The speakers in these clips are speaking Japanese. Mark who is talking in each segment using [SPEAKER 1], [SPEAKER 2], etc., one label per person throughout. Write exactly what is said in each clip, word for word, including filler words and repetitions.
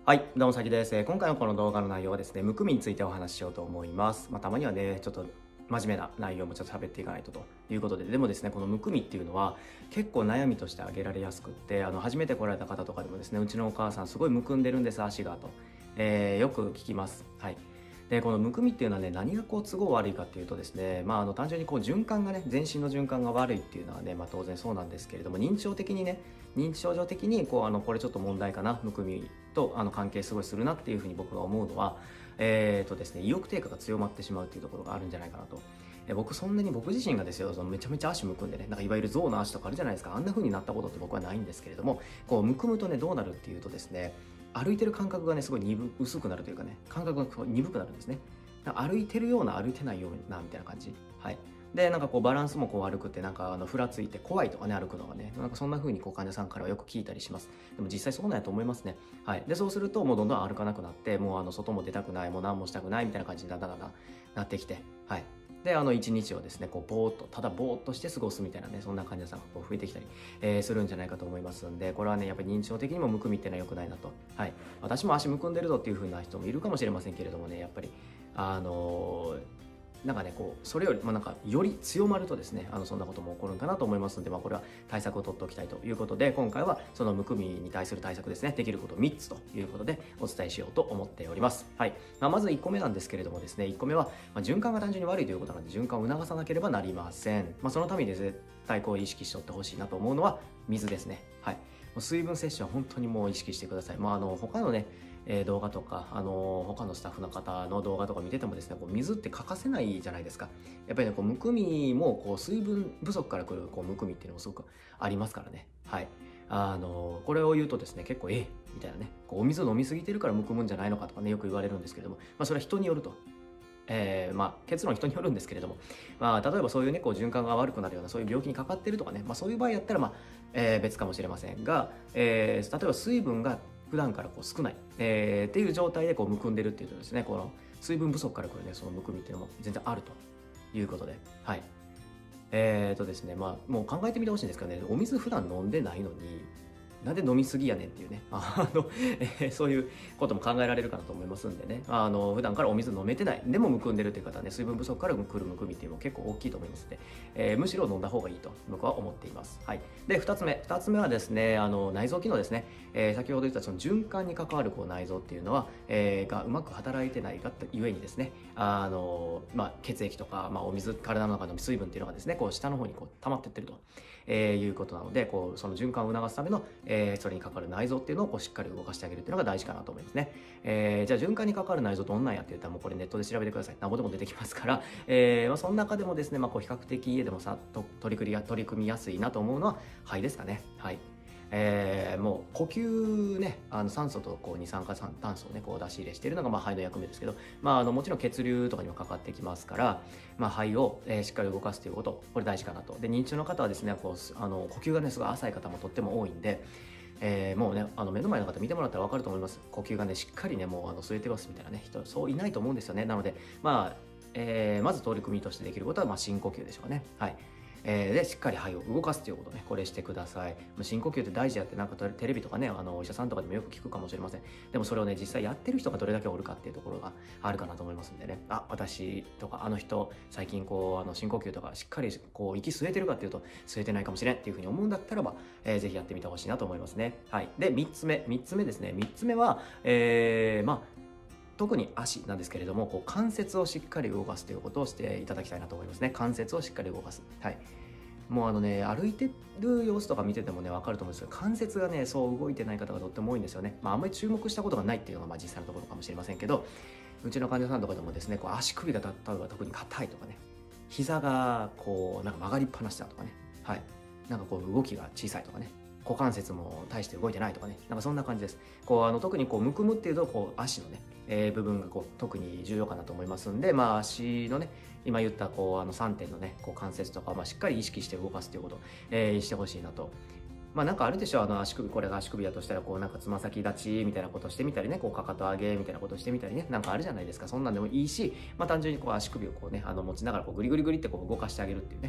[SPEAKER 1] はい、どうもさきです。えー今回のこの動画の内容はですね、むくみについてお話ししようと思います。まあ、たまにはね、ちょっと真面目な内容もちょっと喋っていかないとということで、でもですね、このむくみっていうのは結構悩みとして挙げられやすくって、あの初めて来られた方とかでもですね、うちのお母さんすごいむくんでるんです、足がと、えーよく聞きます。はい。で、このむくみっていうのはね、何がこう都合悪いかっていうとですね、まあ、あの単純にこう循環がね、全身の循環が悪いっていうのはね、まあ、当然そうなんですけれども、認知症的にね、認知症状的にこうあのこれちょっと問題かな、むくみとあの関係すごいするなっていうふうに僕が思うのは、えーとですね、意欲低下が強まってしまうっていうところがあるんじゃないかなと。え僕そんなに僕自身がですよ、そのめちゃめちゃ足むくんでね、なんかいわゆる象の足とかあるじゃないですか、あんな風になったことって僕はないんですけれども、こうむくむとね、どうなるっていうとですね、歩いてる感覚がね、すごい鈍薄くなるというかね、感覚がこう鈍くなるんですね。なんか歩いてるような歩いてないようなみたいな感じ。はい。で、なんかこうバランスもこう悪くて、なんかあのふらついて怖いとかね、歩くのがね、なんかそんな風にこう患者さんからはよく聞いたりします。でも実際そうなんやと思いますね。はい。で、そうするともうどんどん歩かなくなって、もうあの外も出たくない、もう何もしたくないみたいな感じにだんだんだんだんなってきて、はい。で、あの一日をですね、こうぼーっと、ただぼーっとして過ごすみたいなね、そんな患者さんがこう増えてきたり、えーするんじゃないかと思いますんで、これはね、やっぱり認知症的にもむくみっていうのは良くないなと。はい。私も足むくんでるぞっていう風な人もいるかもしれませんけれどもね、やっぱり、あのーなんかね、こう、それよりもなんか、より強まるとですね、あの、そんなことも起こるんかなと思いますので、まあ、これは対策を取っておきたいということで、今回はそのむくみに対する対策ですね、できることみっつということでお伝えしようと思っております。はい。まあ、まずいっこめなんですけれどもですね、いっこめは、まあ、循環が単純に悪いということなので、循環を促さなければなりません。まあ、そのために絶対こう意識しておってほしいなと思うのは、水ですね。はい。もう水分摂取は本当にもう意識してください。まあ、あの、他のね、えー動画とか、あのー他のスタッフの方の動画とか見ててもですね、こう水って欠かせないじゃないですか。やっぱりね、こうむくみもこう水分不足からくるこうむくみっていうのもすごくありますからね。はい。あのーこれを言うとですね、結構ええみたいなね、こうお水飲みすぎてるからむくむんじゃないのかとかね、よく言われるんですけれども、まあそれは人によると。えーまあ、結論人によるんですけれども、まあ、例えばそういうね、こう循環が悪くなるような、そういう病気にかかってるとかね、まあ、そういう場合やったら、まあ、えー別かもしれませんが、えー例えば水分が普段からこう少ない、えーっていう状態でこうむくんでるっていうとですね、この水分不足からくるね、そのむくみっていうのも全然あるということで、はい。えーとですね、まあ、もう考えてみてほしいんですけどね、お水普段飲んでないのに、なんで飲みすぎやねんっていうね、あの、えーそういうことも考えられるかなと思いますんでね、あの、普段からお水飲めてない、でもむくんでるっていう方はね、水分不足からくるむくみっていうのも結構大きいと思いますので、えーむしろ飲んだ方がいいと僕は思っています。はい。で、二つ目。二つ目はですね、あの、内臓機能ですね。えー先ほど言ったその循環に関わるこう内臓っていうのは、えーがうまく働いてないがゆえにですね、あの、まあ、血液とか、まあ、お水、体の中の水分っていうのがですね、こう下の方にこう溜まってってると、えーいうことなので、こう、その循環を促すための、えーそれに関わる内臓っていうのをこうしっかり動かしてあげるっていうのが大事かなと思いますね。えーじゃあ循環に関わる内臓どんなんやって言ったらもうこれネットで調べてください。なんぼでも出てきますから、えーまあ、その中でもですね、まあ、こう比較的家でもさっと取り組みや取り組みやすいなと思うのは肺ですかね。はい。えーもう呼吸ね、あの酸素とこう二酸化炭素をね、こう出し入れしているのがまあ肺の役目ですけど、まあ、あのもちろん血流とかにもかかってきますから、まあ、肺を、えーしっかり動かすということ、これ大事かなと。で、認知症の方はですね、こうあの呼吸がね、すごい浅い方もとっても多いんで、えーもうね、あの目の前の方見てもらったら分かると思います。呼吸がね、しっかりね、もうあの吸えてますみたいなね、人、そういないと思うんですよね。なので、まあ、えーまず取り組みとしてできることは、まあ、深呼吸でしょうかね。はい。えーで、しっかり肺を動かすということね、これしてください。まあ深呼吸って大事やって、なんかテレビとかね、あのお医者さんとかでもよく聞くかもしれません。でもそれをね、実際やってる人がどれだけおるかっていうところがあるかなと思いますんでね。あ、私とかあの人、最近こう、あの深呼吸とかしっかりこう息吸えてるかっていうと、吸えてないかもしれんっていうふうに思うんだったらば、えーぜひやってみてほしいなと思いますね。はい。で、みっつめ。みっつめですね。みっつめは、えー、まあ、特に足なんですけれども、こう関節をしっかり動かすということをしていただきたいなと思いますね。関節をしっかり動かす。はい。もうあのね、歩いてる様子とか見ててもね、わかると思うんですけど、関節がね、そう動いてない方がとっても多いんですよね。まあ、あんまり注目したことがないっていうのが、まあ、実際のところかもしれませんけど、うちの患者さんとかでもですね、こう足首が例えば特に硬いとかね、膝がこう、なんか曲がりっぱなしだとかね、はい。なんかこう動きが小さいとかね、股関節も大して動いてないとかね、なんかそんな感じです。こう、あの、特にこう、むくむっていうと、こう、足のね、えー部分がこう、特に重要かなと思いますんで、まあ、足のね、今言ったこう、あの、さんてんのね、こう、関節とかを、まあ、しっかり意識して動かすということを、えーしてほしいなと。まあなんかあるでしょ、あの足首、これが足首だとしたら、こうなんかつま先立ちみたいなことしてみたりね、こうかかと上げみたいなことしてみたりね、なんかあるじゃないですか。そんなんでもいいし、まあ単純にこう足首をこうね、あの持ちながらこうグリグリグリってこう動かしてあげるっていうね。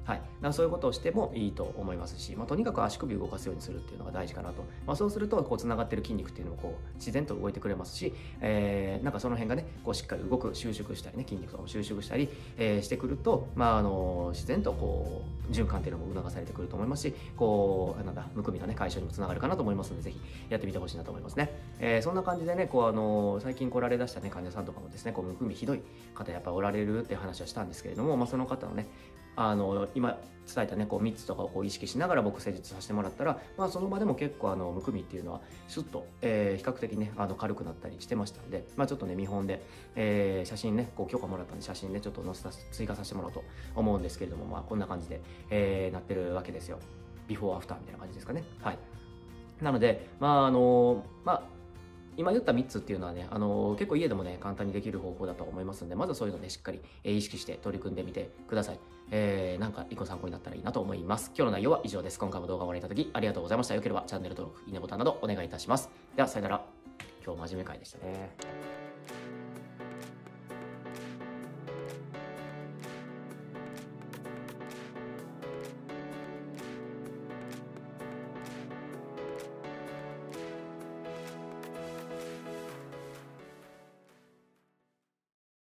[SPEAKER 1] はい、だからそういうことをしてもいいと思いますし、まあ、とにかく足首を動かすようにするっていうのが大事かなと、まあ、そうするとこうつながってる筋肉っていうのもこう自然と動いてくれますし、えー、なんかその辺がねこうしっかり動く収縮したりね筋肉とかも収縮したり、えー、してくると、まあ、あの自然とこう循環っていうのも促されてくると思いますし、こうなんだむくみのね解消にもつながるかなと思いますので、ぜひやってみてほしいなと思いますね。えー、そんな感じでねこうあの最近来られだしたね患者さんとかもですねこうむくみひどい方やっぱおられるって話はしたんですけれども、まあ、その方のねあの今伝えたねこうみっつとかをこう意識しながら僕施術させてもらったら、まあ、その場でも結構あのむくみっていうのはスッと、えー、比較的ねあの軽くなったりしてましたので、まあ、ちょっとね見本で、えー、写真ねこう許可もらったんで写真ねちょっと載せた追加させてもらおうと思うんですけれども、まあ、こんな感じで、えー、なってるわけですよ。ビフォーアフターみたいな感じですかね。はい。なのでまああのまあ今言ったみっつっていうのはね、あのー、結構家でもね、簡単にできる方法だと思いますので、まずそういうのね、しっかり、えー、意識して取り組んでみてください。えー、なんか一個参考になったらいいなと思います。今日の内容は以上です。今回も動画をご覧いただきありがとうございました。よければチャンネル登録、いいねボタンなどお願いいたします。では、さよなら。今日真面目回でしたね。